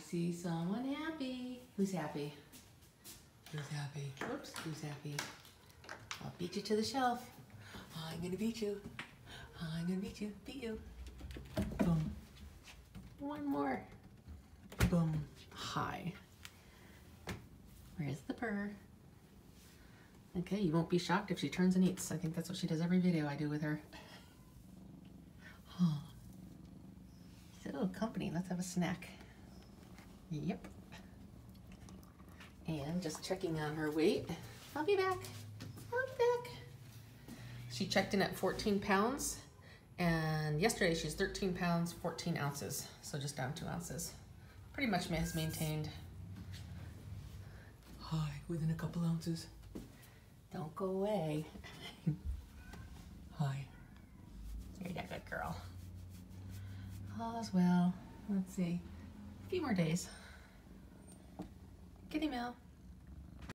see someone happy. Who's happy? Who's happy? Whoops, who's happy? I'll beat you to the shelf. I'm gonna beat you. I'm gonna beat you. Beat you. Boom. One more. Boom. Hi. Where's the purr? Okay, you won't be shocked if she turns and eats. I think that's what she does every video I do with her. Oh. So, company, let's have a snack. Yep. And just checking on her weight. I'll be back. I'll be back. She checked in at 14 pounds. And yesterday she's 13 pounds, 14 ounces. So just down 2 ounces. Pretty much has maintained. Hi, within a couple ounces. Don't go away. Hi. You're a good girl. All's well. Let's see. A few more days. Kitty meow.